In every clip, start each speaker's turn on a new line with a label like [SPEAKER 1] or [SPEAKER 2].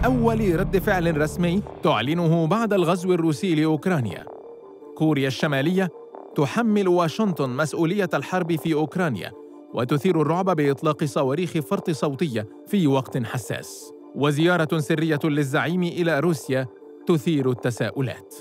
[SPEAKER 1] أول رد فعل رسمي تعلنه بعد الغزو الروسي لأوكرانيا. كوريا الشمالية تحمل واشنطن مسؤولية الحرب في أوكرانيا وتثير الرعب بإطلاق صواريخ فرط صوتية في وقت حساس. وزيارة سرية للزعيم إلى روسيا تثير التساؤلات.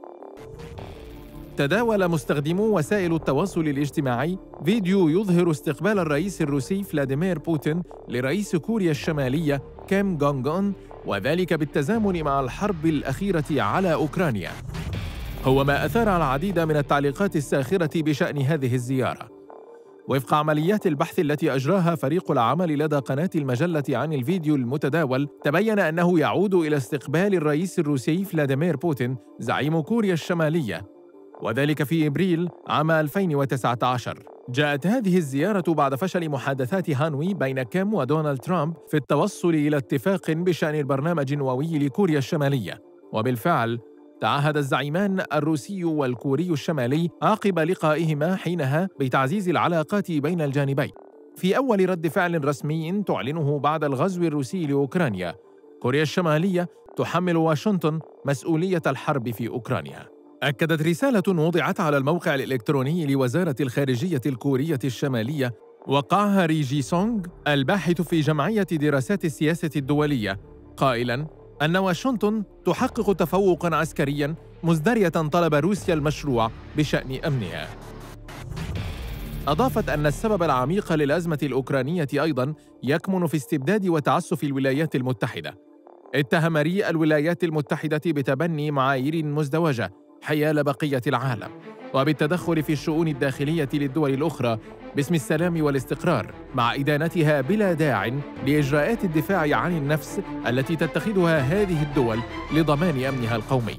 [SPEAKER 1] تداول مستخدمو وسائل التواصل الاجتماعي فيديو يظهر استقبال الرئيس الروسي فلاديمير بوتين لرئيس كوريا الشمالية كيم جونغ أون، وذلك بالتزامن مع الحرب الأخيرة على أوكرانيا. هو ما أثار العديد من التعليقات الساخرة بشأن هذه الزيارة. وفق عمليات البحث التي أجراها فريق العمل لدى قناة المجلة عن الفيديو المتداول، تبين أنه يعود إلى استقبال الرئيس الروسي فلاديمير بوتين زعيم كوريا الشمالية، وذلك في إبريل عام 2019. جاءت هذه الزيارة بعد فشل محادثات هانوي بين كيم ودونالد ترامب في التوصل إلى اتفاق بشأن البرنامج النووي لكوريا الشمالية. وبالفعل تعهد الزعيمان الروسي والكوري الشمالي عقب لقائهما حينها بتعزيز العلاقات بين الجانبين. في أول رد فعل رسمي تعلنه بعد الغزو الروسي لأوكرانيا، كوريا الشمالية تحمل واشنطن مسؤولية الحرب في أوكرانيا. أكدت رسالة وضعت على الموقع الإلكتروني لوزارة الخارجية الكورية الشمالية وقعها ري جي سونغ الباحث في جمعية دراسات السياسة الدولية، قائلاً أن واشنطن تحقق تفوقاً عسكرياً مزدرية طلب روسيا المشروع بشأن أمنها. أضافت أن السبب العميق للأزمة الأوكرانية أيضاً يكمن في استبداد وتعسف الولايات المتحدة. اتهم ري الولايات المتحدة بتبني معايير مزدوجة حيال بقية العالم وبالتدخل في الشؤون الداخلية للدول الأخرى باسم السلام والاستقرار، مع إدانتها بلا داع لإجراءات الدفاع عن النفس التي تتخذها هذه الدول لضمان أمنها القومي.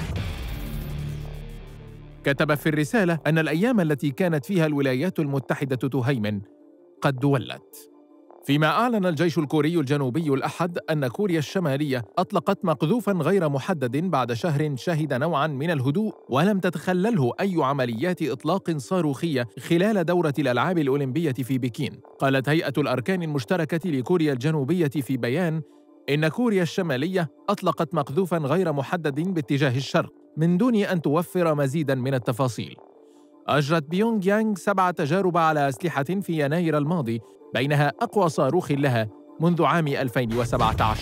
[SPEAKER 1] كتب في الرسالة أن الأيام التي كانت فيها الولايات المتحدة تهيمن قد ولت. فيما أعلن الجيش الكوري الجنوبي الأحد أن كوريا الشمالية أطلقت مقذوفاً غير محدد بعد شهر شهد نوعاً من الهدوء ولم تتخلله أي عمليات إطلاق صاروخية خلال دورة الألعاب الأولمبية في بكين. قالت هيئة الأركان المشتركة لكوريا الجنوبية في بيان إن كوريا الشمالية أطلقت مقذوفاً غير محدد باتجاه الشرق من دون أن توفر مزيداً من التفاصيل. أجرت بيونغ يانغ 7 تجارب على أسلحة في يناير الماضي، بينها أقوى صاروخ لها منذ عام 2017.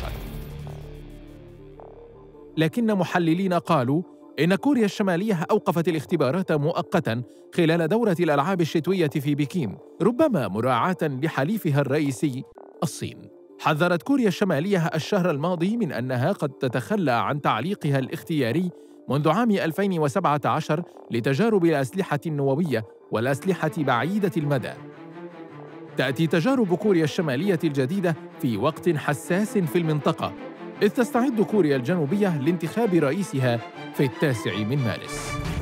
[SPEAKER 1] لكن محللين قالوا إن كوريا الشمالية أوقفت الاختبارات مؤقتاً خلال دورة الألعاب الشتوية في بكين، ربما مراعاة لحليفها الرئيسي الصين. حذرت كوريا الشمالية الشهر الماضي من أنها قد تتخلى عن تعليقها الاختياري منذ عام 2017 لتجارب الأسلحة النووية والأسلحة بعيدة المدى. تأتي تجارب كوريا الشمالية الجديدة في وقت حساس في المنطقة، إذ تستعد كوريا الجنوبية لانتخاب رئيسها في 9 مارس.